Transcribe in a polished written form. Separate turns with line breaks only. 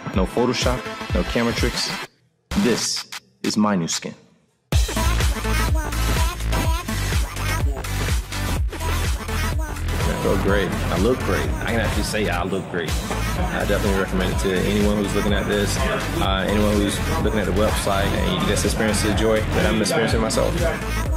no Photoshop, no camera tricks. This is my new skin. I feel great. I look great. I can actually say I look great. I definitely recommend it to anyone who's looking at this, anyone who's looking at the website, and you just experience the joy that I'm experiencing myself.